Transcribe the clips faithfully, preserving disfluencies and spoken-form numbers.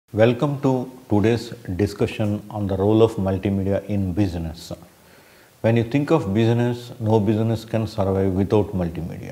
Welcome to today's discussion on the role of multimedia in business. When you think of business, no business can survive without multimedia.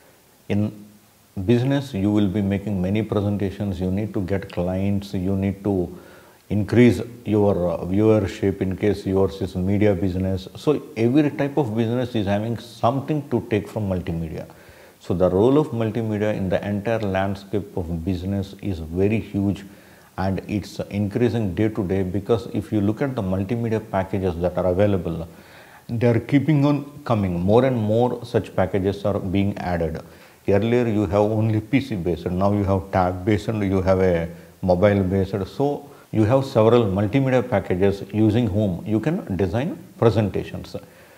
In business, you will be making many presentations, you need to get clients, you need to increase your viewership in case yours is media business. So every type of business is having something to take from multimedia. So the role of multimedia in the entire landscape of business is very huge, and it's increasing day to day, because if you look at the multimedia packages that are available, they are keeping on coming. More and more such packages are being added. Earlier you have only P C based, now you have tab based and you have a mobile based. So you have several multimedia packages using whom you can design presentations.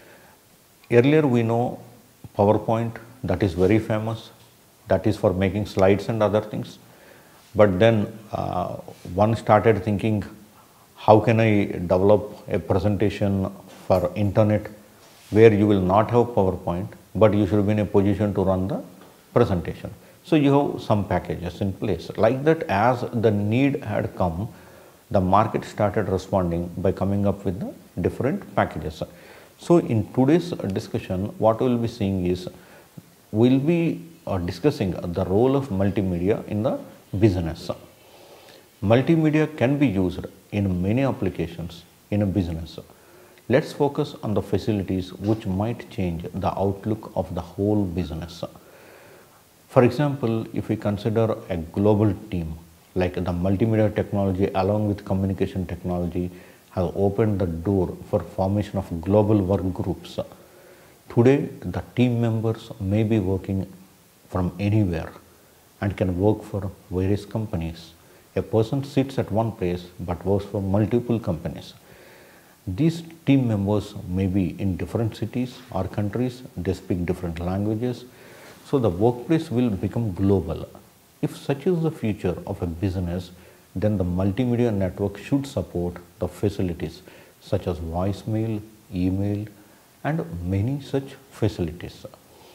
Earlier we know PowerPoint, that is very famous, that is for making slides and other things. But then uh, one started thinking, how can I develop a presentation for internet where you will not have PowerPoint, but you should be in a position to run the presentation. So you have some packages in place. Like that, as the need had come, the market started responding by coming up with the different packages. So in today's discussion, what we will be seeing is, we will be uh, discussing the role of multimedia in the business. Multimedia can be used in many applications in a business. Let's focus on the facilities which might change the outlook of the whole business. For example, if we consider a global team, like the multimedia technology along with communication technology has opened the door for formation of global work groups. Today, the team members may be working from anywhere and can work for various companies. A person sits at one place but works for multiple companies. These team members may be in different cities or countries, they speak different languages, so the workplace will become global. If such is the future of a business, then the multimedia network should support the facilities such as voicemail, email, and many such facilities.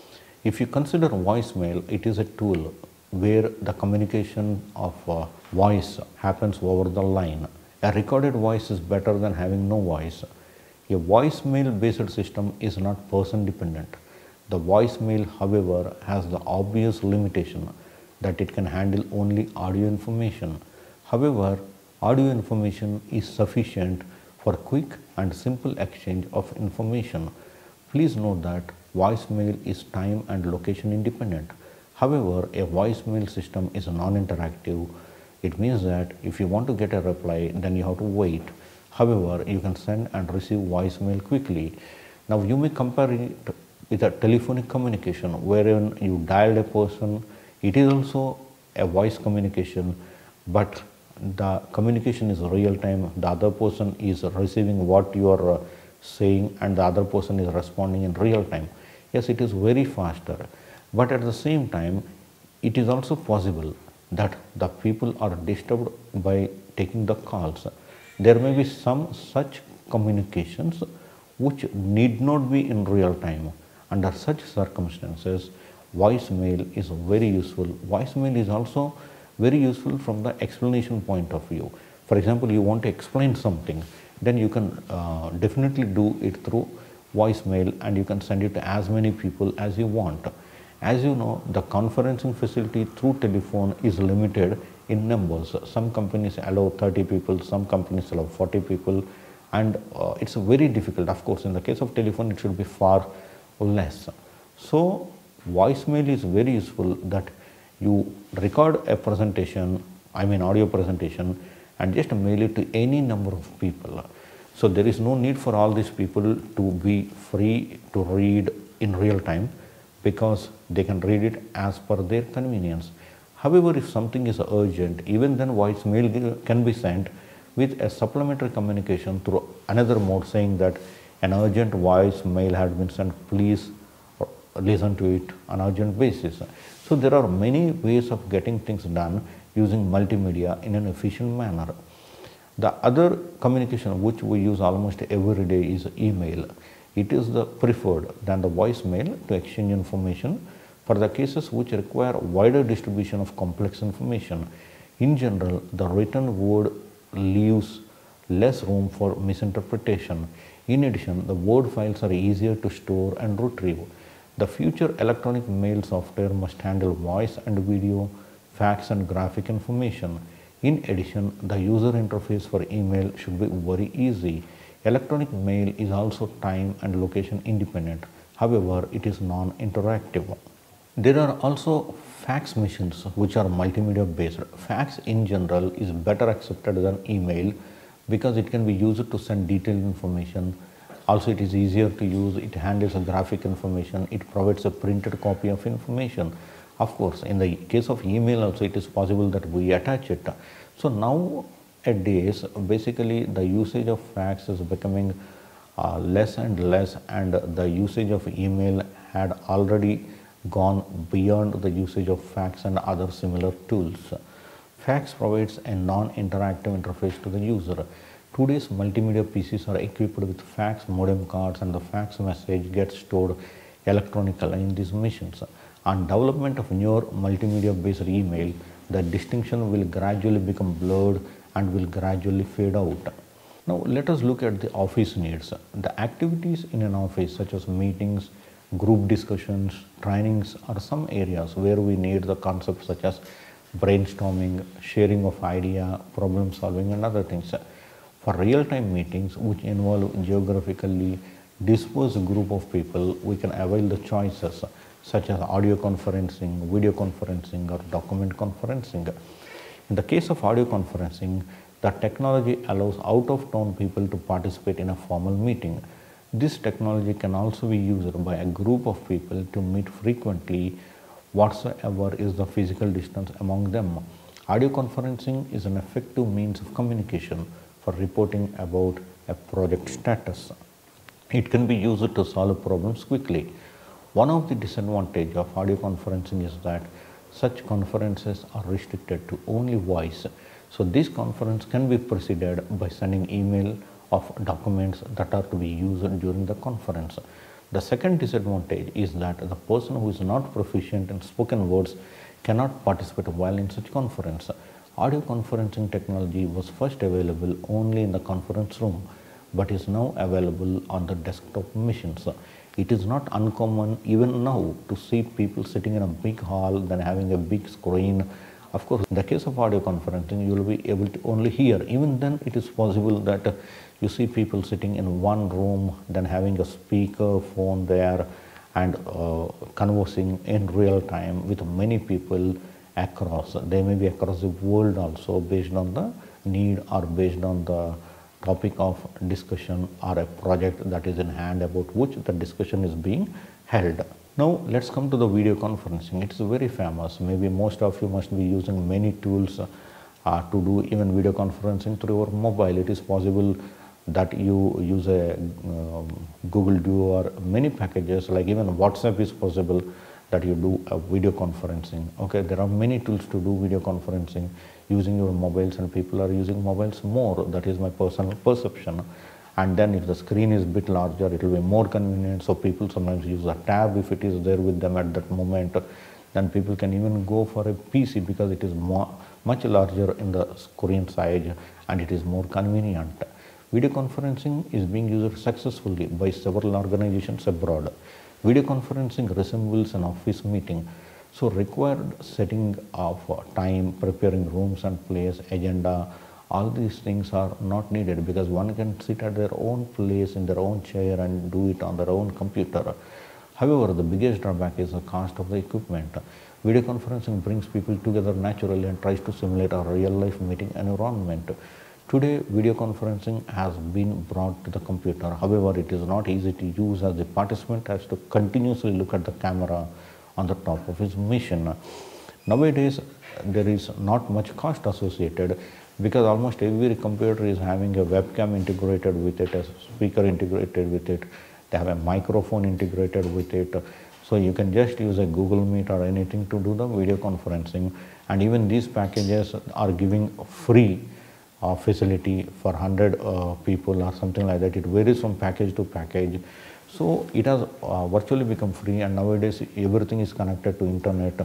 If you consider voicemail, it is a tool where the communication of uh, voice happens over the line. A recorded voice is better than having no voice. A voicemail based system is not person dependent. The voicemail, however, has the obvious limitation that it can handle only audio information. However, audio information is sufficient for quick and simple exchange of information. Please note that voicemail is time and location independent. However, a voicemail system is non-interactive. It means that if you want to get a reply, then you have to wait. However, you can send and receive voicemail quickly. Now, you may compare it with a telephonic communication wherein you dialed a person. It is also a voice communication, but the communication is real time. The other person is receiving what you are uh, saying and the other person is responding in real time. Yes, it is very faster. But at the same time, it is also possible that the people are disturbed by taking the calls. There may be some such communications which need not be in real time. Under such circumstances, voicemail is very useful. Voicemail is also very useful from the explanation point of view. For example, you want to explain something, then you can uh, definitely do it through voicemail and you can send it to as many people as you want. As you know, the conferencing facility through telephone is limited in numbers. Some companies allow thirty people, some companies allow forty people, and uh, it's very difficult. Of course, in the case of telephone, it should be far less. So, voicemail is very useful, that you record a presentation, I mean audio presentation, and just mail it to any number of people. So, there is no need for all these people to be free to read in real time, because they can read it as per their convenience. However, if something is urgent, even then voicemail can be sent with a supplementary communication through another mode saying that an urgent voice mail has been sent, please listen to it on urgent basis. So there are many ways of getting things done using multimedia in an efficient manner. The other communication which we use almost every day is email. It is the preferred than the voicemail to exchange information for the cases which require wider distribution of complex information. In general, the written word leaves less room for misinterpretation. In addition, the word files are easier to store and retrieve. The future electronic mail software must handle voice and video, fax and graphic information. In addition, the user interface for email should be very easy. Electronic mail is also time and location independent. However, it is non-interactive. There are also fax machines which are multimedia based. Fax in general is better accepted than email because it can be used to send detailed information. Also, it is easier to use, it handles a graphic information, it provides a printed copy of information. Of course, in the case of email also it is possible that we attach it. So nowadays, basically the usage of fax is becoming uh, less and less, and the usage of email had already gone beyond the usage of fax and other similar tools. Fax provides a non-interactive interface to the user. Today's multimedia P Cs are equipped with fax modem cards, and the fax message gets stored electronically in these machines. On development of newer multimedia based email, the distinction will gradually become blurred and will gradually fade out. Now let us look at the office needs. The activities in an office such as meetings, group discussions, trainings are some areas where we need the concepts such as brainstorming, sharing of idea, problem solving and other things. For real-time meetings which involve geographically dispersed group of people, we can avail the choices such as audio conferencing, video conferencing or document conferencing. In the case of audio conferencing, the technology allows out-of-town people to participate in a formal meeting. This technology can also be used by a group of people to meet frequently whatsoever is the physical distance among them. Audio conferencing is an effective means of communication for reporting about a project status. It can be used to solve problems quickly. One of the disadvantages of audio conferencing is that such conferences are restricted to only voice. So this conference can be preceded by sending email of documents that are to be used during the conference. The second disadvantage is that the person who is not proficient in spoken words cannot participate while in such conference. Audio conferencing technology was first available only in the conference room, but is now available on the desktop machines. It is not uncommon even now to see people sitting in a big hall than having a big screen. Of course, in the case of audio conferencing, you will be able to only hear. Even then, it is possible that uh, you see people sitting in one room, then having a speaker phone there and uh, conversing in real time with many people across. They may be across the world also based on the need or based on the topic of discussion or a project that is in hand about which the discussion is being held. Now let's come to the video conferencing. It is very famous. Maybe most of you must be using many tools uh, to do even video conferencing through your mobile. It is possible that you use a um, Google Duo or many packages, like even WhatsApp is possible that you do a video conferencing. Okay, there are many tools to do video conferencing using your mobiles, and people are using mobiles more. That is my personal perception. And then if the screen is a bit larger, it will be more convenient. So people sometimes use a tab if it is there with them at that moment. Then people can even go for a P C because it is more, much larger in the screen size and it is more convenient. Video conferencing is being used successfully by several organizations abroad. Video conferencing resembles an office meeting. So required setting of time, preparing rooms and place, agenda, all these things are not needed because one can sit at their own place in their own chair and do it on their own computer. However, the biggest drawback is the cost of the equipment. Video conferencing brings people together naturally and tries to simulate a real-life meeting environment. Today, video conferencing has been brought to the computer. However, it is not easy to use as the participant has to continuously look at the camera on the top of his machine. Nowadays, there is not much cost associated because almost every computer is having a webcam integrated with it, a speaker integrated with it, they have a microphone integrated with it. So you can just use a Google Meet or anything to do the video conferencing. And even these packages are giving free uh, facility for one hundred uh, people or something like that. It varies from package to package. So it has uh, virtually become free, and nowadays everything is connected to internet.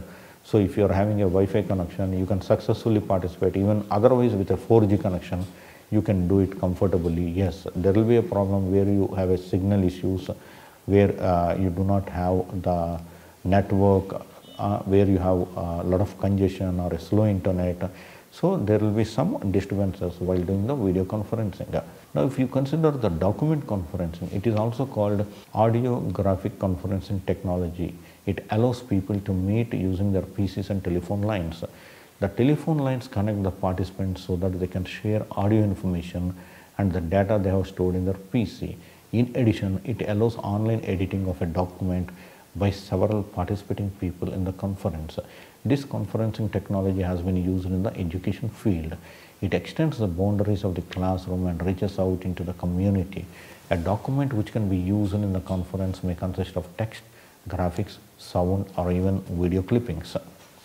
So if you are having a Wi-Fi connection, you can successfully participate. Even otherwise with a four G connection, you can do it comfortably. Yes, there will be a problem where you have a signal issues, where uh, you do not have the network, uh, where you have a lot of congestion or a slow internet. So there will be some disturbances while doing the video conferencing. Now if you consider the document conferencing, it is also called audio graphic conferencing technology. It allows people to meet using their P Cs and telephone lines. The telephone lines connect the participants so that they can share audio information and the data they have stored in their P C. In addition, it allows online editing of a document by several participating people in the conference. This conferencing technology has been used in the education field. It extends the boundaries of the classroom and reaches out into the community. A document which can be used in the conference may consist of text, graphics, sound, or even video clippings.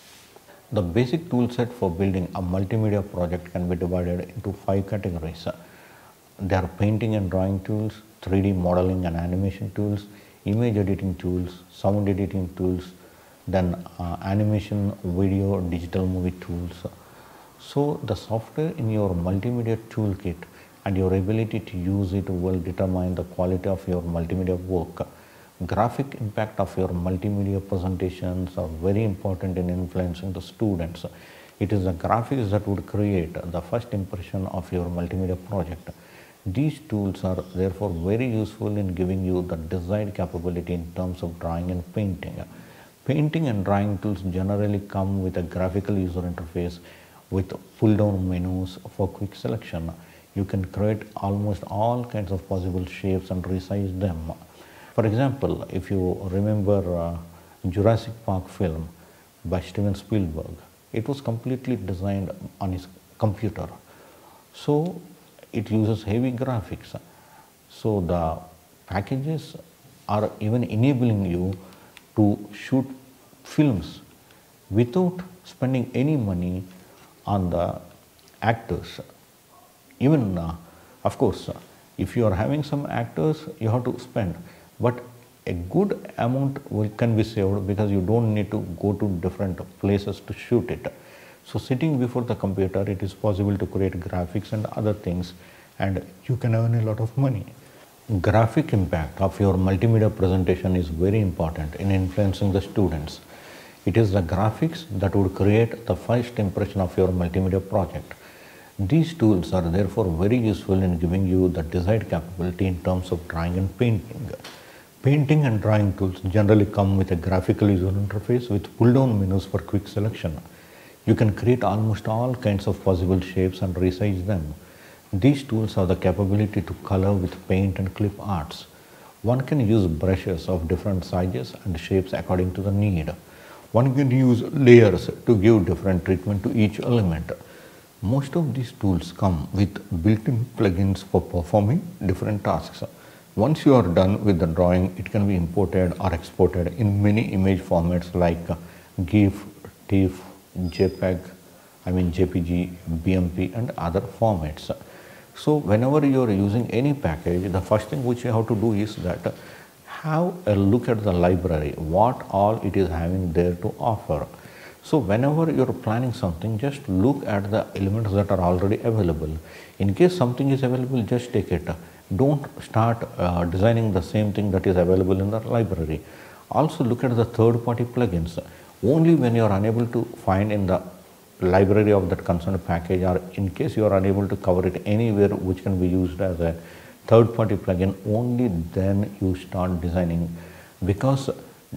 The basic tool set for building a multimedia project can be divided into five categories. There are painting and drawing tools, three D modeling and animation tools, image editing tools, sound editing tools, then uh, animation, video, digital movie tools. So the software in your multimedia toolkit and your ability to use it will determine the quality of your multimedia work. Graphic impact of your multimedia presentations are very important in influencing the students. It is the graphics that would create the first impression of your multimedia project. These tools are therefore very useful in giving you the desired capability in terms of drawing and painting. Painting and drawing tools generally come with a graphical user interface with pull-down menus for quick selection. You can create almost all kinds of possible shapes and resize them. For example, if you remember uh, Jurassic Park film by Steven Spielberg, it was completely designed on his computer. So it uses heavy graphics. So the packages are even enabling you to shoot films without spending any money on the actors. Even, uh, of course, if you are having some actors, you have to spend, but a good amount will, can be saved because you don't need to go to different places to shoot it. So sitting before the computer, it is possible to create graphics and other things, and you can earn a lot of money. Graphic impact of your multimedia presentation is very important in influencing the students. It is the graphics that would create the first impression of your multimedia project. These tools are therefore very useful in giving you the desired capability in terms of drawing and painting. Painting and drawing tools generally come with a graphical user interface with pull-down menus for quick selection. You can create almost all kinds of possible shapes and resize them. These tools have the capability to color with paint and clip arts. One can use brushes of different sizes and shapes according to the need. One can use layers to give different treatment to each element. Most of these tools come with built-in plugins for performing different tasks. Once you are done with the drawing, it can be imported or exported in many image formats like GIF, TIFF, JPEG, I mean J P G, B M P and other formats. So whenever you are using any package, the first thing which you have to do is that have a look at the library, what all it is having there to offer. So whenever you are planning something, just look at the elements that are already available. In case something is available, just take it. Don't start uh, designing the same thing that is available in the library. Also look at the third-party plugins. Only when you are unable to find in the library of that concerned package, or in case you are unable to cover it anywhere which can be used as a third-party plugin, only then you start designing, because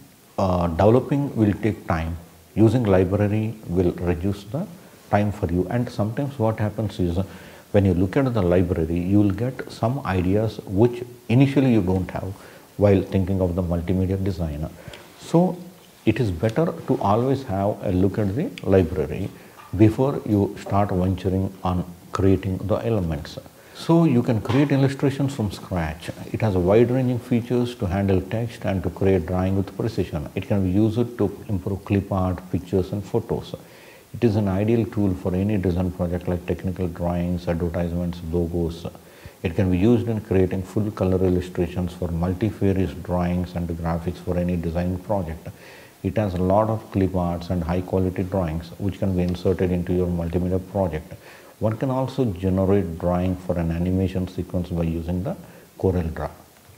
uh, developing will take time. Using library will reduce the time for you, and sometimes what happens is uh, when you look at the library, you will get some ideas which initially you don't have while thinking of the multimedia design. So it is better to always have a look at the library before you start venturing on creating the elements. So you can create illustrations from scratch. It has wide-ranging features to handle text and to create drawing with precision. It can be used to improve clip art, pictures and photos. It is an ideal tool for any design project like technical drawings, advertisements, logos. It can be used in creating full color illustrations for multifarious drawings and graphics for any design project. It has a lot of clip arts and high quality drawings which can be inserted into your multimedia project. One can also generate drawing for an animation sequence by using the Corel Draw.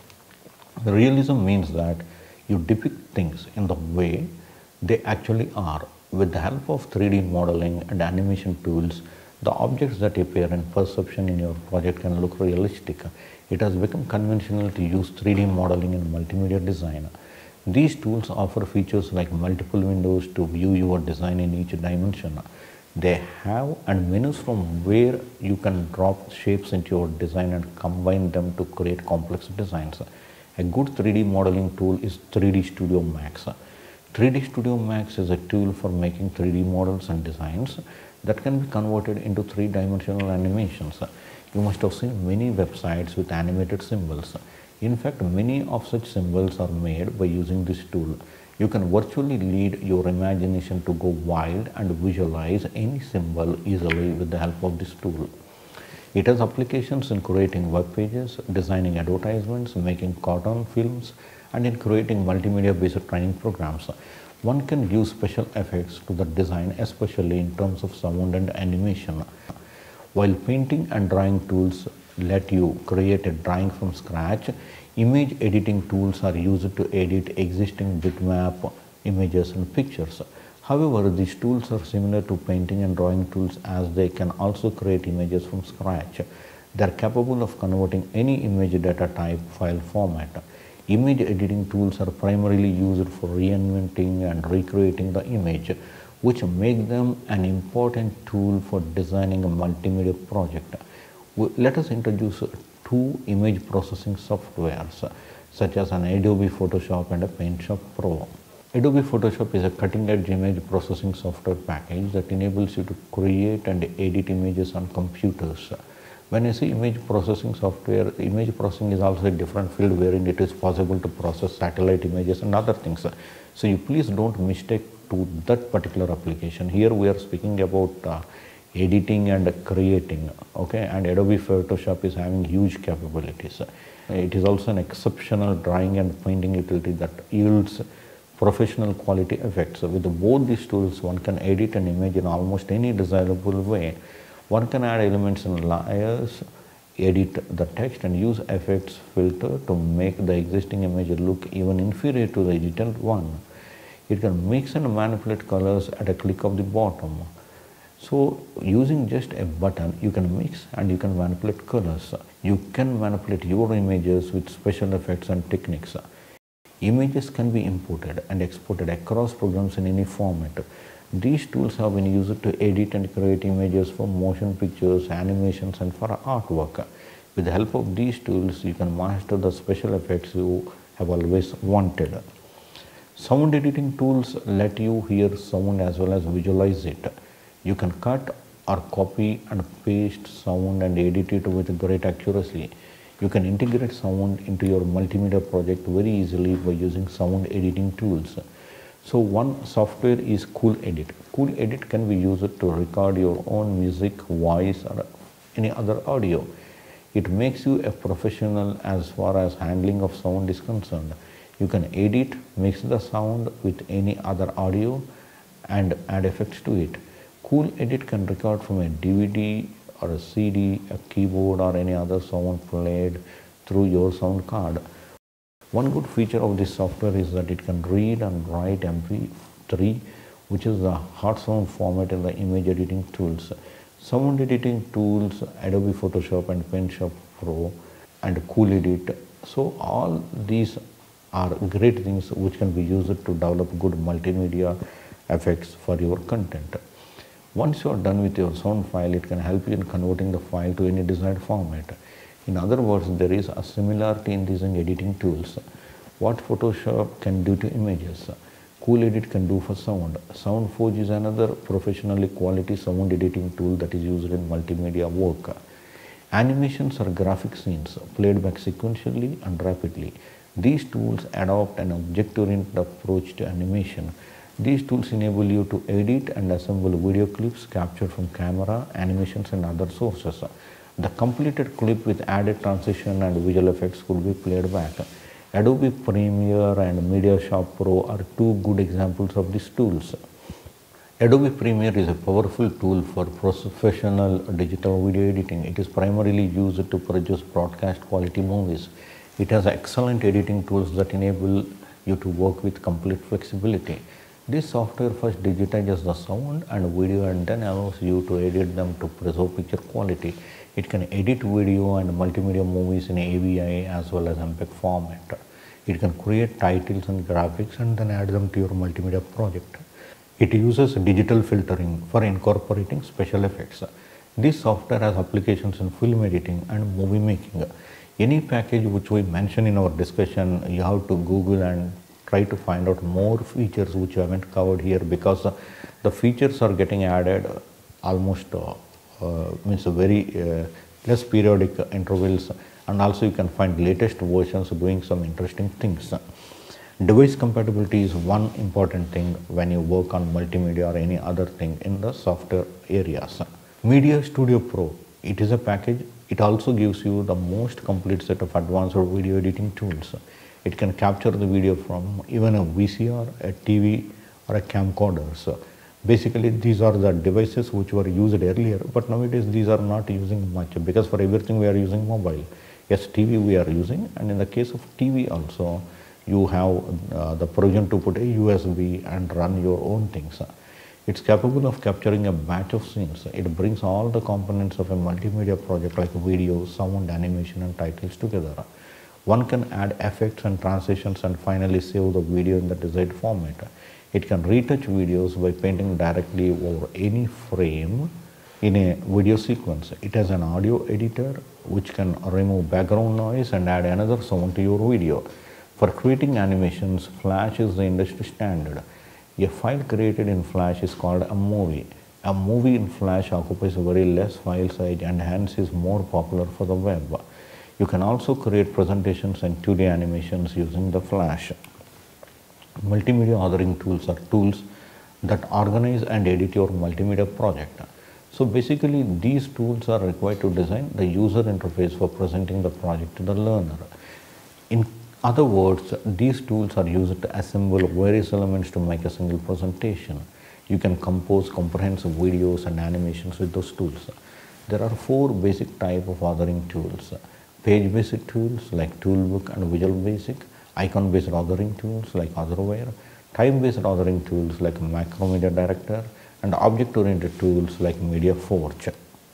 The realism means that you depict things in the way they actually are. With the help of three D modeling and animation tools, the objects that appear in perception in your project can look realistic. It has become conventional to use three D modeling in multimedia design. These tools offer features like multiple windows to view your design in each dimension. They have and menus from where you can drop shapes into your design and combine them to create complex designs. A good three D modeling tool is three D Studio Max. three D Studio Max is a tool for making three D models and designs that can be converted into three-dimensional animations. You must have seen many websites with animated symbols. In fact, many of such symbols are made by using this tool. You can virtually lead your imagination to go wild and visualize any symbol easily with the help of this tool. It has applications in creating web pages, designing advertisements, making cartoon films, and in creating multimedia-based training programs. One can use special effects to the design, especially in terms of sound and animation. While painting and drawing tools let you create a drawing from scratch, image editing tools are used to edit existing bitmap images and pictures. However, these tools are similar to painting and drawing tools as they can also create images from scratch. They are capable of converting any image data type file format. Image editing tools are primarily used for reinventing and recreating the image, which make them an important tool for designing a multimedia project. Let us introduce two image processing softwares such as an Adobe Photoshop and a PaintShop Pro. Adobe Photoshop is a cutting-edge image processing software package that enables you to create and edit images on computers. When I say image processing software, image processing is also a different field wherein it is possible to process satellite images and other things. So you please don't mistake to that particular application. Here we are speaking about uh, editing and creating, okay, and Adobe Photoshop is having huge capabilities. It is also an exceptional drawing and painting utility that yields professional quality effects. With both these tools, one can edit an image in almost any desirable way. One can add elements and layers, edit the text, and use effects filter to make the existing image look even inferior to the digital one. It can mix and manipulate colors at a click of the bottom. So using just a button, you can mix and you can manipulate colors. You can manipulate your images with special effects and techniques. Images can be imported and exported across programs in any format. These tools have been used to edit and create images for motion pictures, animations, and for artwork. With the help of these tools, you can master the special effects you have always wanted. Sound editing tools let you hear sound as well as visualize it. You can cut or copy and paste sound and edit it with great accuracy. You can integrate sound into your multimedia project very easily by using sound editing tools. So one software is Cool Edit. Cool Edit can be used to record your own music, voice, or any other audio. It makes you a professional as far as handling of sound is concerned. You can edit, mix the sound with any other audio and add effects to it. Cool Edit can record from a D V D or a C D, a keyboard, or any other sound played through your sound card. One good feature of this software is that it can read and write M P three, which is the hot sound format in the image editing tools. Sound editing tools, Adobe Photoshop and PaintShop Pro and Cool Edit. So all these are great things which can be used to develop good multimedia effects for your content. Once you are done with your sound file, it can help you in converting the file to any desired format. In other words, there is a similarity in these editing tools. What Photoshop can do to images, Cool Edit can do for sound. SoundForge is another professionally quality sound editing tool that is used in multimedia work. Animations are graphic scenes played back sequentially and rapidly. These tools adopt an object-oriented approach to animation. These tools enable you to edit and assemble video clips captured from camera, animations, and other sources. The completed clip with added transition and visual effects could be played back. Adobe Premiere and MediaShop Pro are two good examples of these tools. Adobe Premiere is a powerful tool for professional digital video editing. It is primarily used to produce broadcast quality movies. It has excellent editing tools that enable you to work with complete flexibility. This software first digitizes the sound and video and then allows you to edit them to preserve picture quality. It can edit video and multimedia movies in A V I as well as M P E G format. It can create titles and graphics and then add them to your multimedia project. It uses digital filtering for incorporating special effects. This software has applications in film editing and movie making. Any package which we mention in our discussion, you have to Google and try to find out more features which you haven't covered here, because the features are getting added almost uh, uh, means very uh, less periodic intervals, and also you can find latest versions doing some interesting things. Device compatibility is one important thing when you work on multimedia or any other thing in the software areas. Media Studio Pro, it is a package. It also gives you the most complete set of advanced video editing tools. It can capture the video from even a V C R, a T V or a camcorder. So basically these are the devices which were used earlier, but nowadays these are not using much, because for everything we are using mobile. Yes, T V we are using, and in the case of T V also, you have uh, the provision to put a U S B and run your own things. It's capable of capturing a batch of scenes. It brings all the components of a multimedia project like video, sound, animation and titles together. One can add effects and transitions and finally save the video in the desired format. It can retouch videos by painting directly over any frame in a video sequence. It has an audio editor which can remove background noise and add another sound to your video. For creating animations, Flash is the industry standard. A file created in Flash is called a movie. A movie in Flash occupies a very less file size and hence is more popular for the web. You can also create presentations and two D animations using the Flash. Multimedia authoring tools are tools that organize and edit your multimedia project. So basically these tools are required to design the user interface for presenting the project to the learner. In other words, these tools are used to assemble various elements to make a single presentation. You can compose comprehensive videos and animations with those tools. There are four basic types of authoring tools. Page-based tools like Toolbook and Visual Basic, icon-based authoring tools like Authorware, time-based authoring tools like Macromedia Director, and object-oriented tools like MediaForge.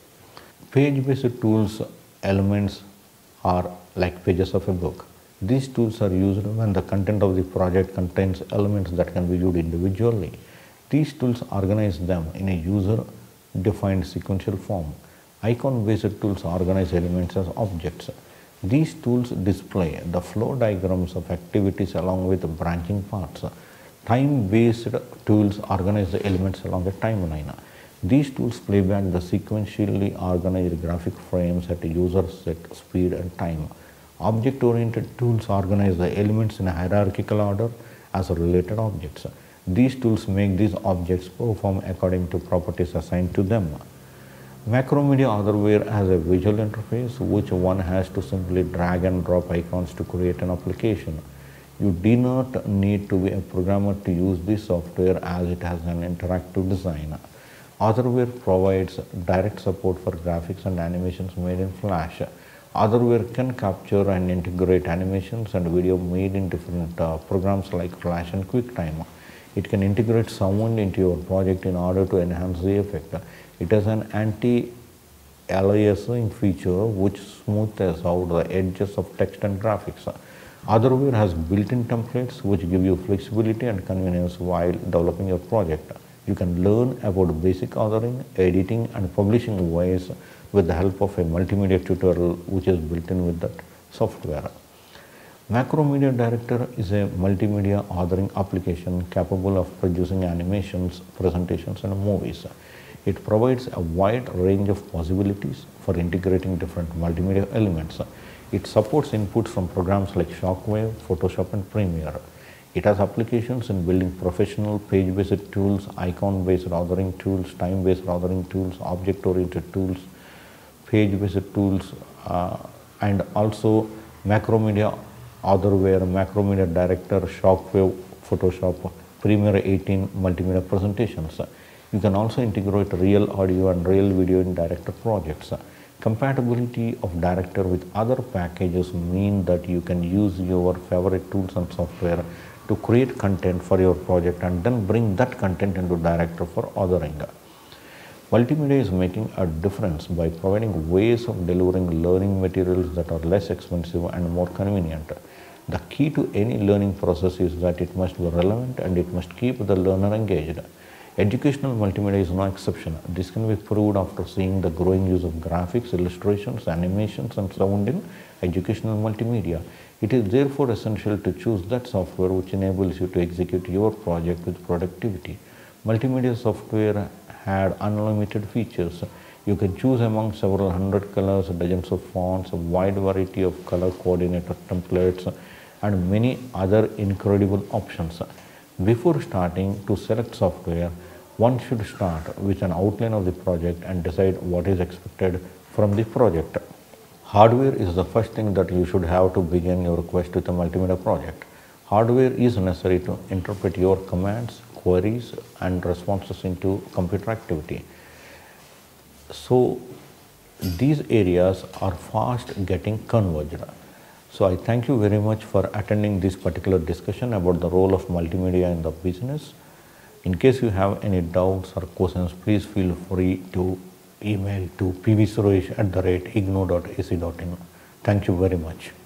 Page-based tools elements are like pages of a book. These tools are used when the content of the project contains elements that can be viewed individually. These tools organize them in a user-defined sequential form. Icon-based tools organize elements as objects. These tools display the flow diagrams of activities along with branching parts. Time-based tools organize the elements along a timeline. These tools play back the sequentially organized graphic frames at a user set speed and time. Object-oriented tools organize the elements in a hierarchical order as related objects. These tools make these objects perform according to properties assigned to them. Macromedia Authorware has a visual interface which one has to simply drag and drop icons to create an application. You do not need to be a programmer to use this software as it has an interactive design. Authorware provides direct support for graphics and animations made in Flash. Authorware can capture and integrate animations and video made in different uh, programs like Flash and QuickTime. It can integrate sound into your project in order to enhance the effect. It has an anti-aliasing feature which smooths out the edges of text and graphics. Authorware has built-in templates which give you flexibility and convenience while developing your project. You can learn about basic authoring, editing and publishing ways with the help of a multimedia tutorial which is built in with that software. Macromedia Director is a multimedia authoring application capable of producing animations, presentations and movies. It provides a wide range of possibilities for integrating different multimedia elements. It supports inputs from programs like Shockwave, Photoshop and Premiere. It has applications in building professional page-based tools, icon-based authoring tools, time-based authoring tools, object-oriented tools, page-based tools, uh, and also Macromedia Otherware, Macromedia Director, Shockwave, Photoshop, Premiere eighteen multimedia presentations. You can also integrate real audio and real video in Director projects. Compatibility of Director with other packages mean that you can use your favorite tools and software to create content for your project and then bring that content into Director for authoring. Multimedia is making a difference by providing ways of delivering learning materials that are less expensive and more convenient. The key to any learning process is that it must be relevant and it must keep the learner engaged. Educational multimedia is no exception. This can be proved after seeing the growing use of graphics, illustrations, animations and sound in educational multimedia. It is therefore essential to choose that software which enables you to execute your project with productivity. Multimedia software had unlimited features. You can choose among several hundred colors, dozens of fonts, a wide variety of color coordinator templates, and many other incredible options. Before starting to select software, one should start with an outline of the project and decide what is expected from the project. Hardware is the first thing that you should have to begin your quest with a multimedia project. Hardware is necessary to interpret your commands, queries and responses into computer activity. So these areas are fast getting converged. So I thank you very much for attending this particular discussion about the role of multimedia in the business. In case you have any doubts or questions, please feel free to email to p v suresh at the rate igno dot a c dot in. Thank you very much.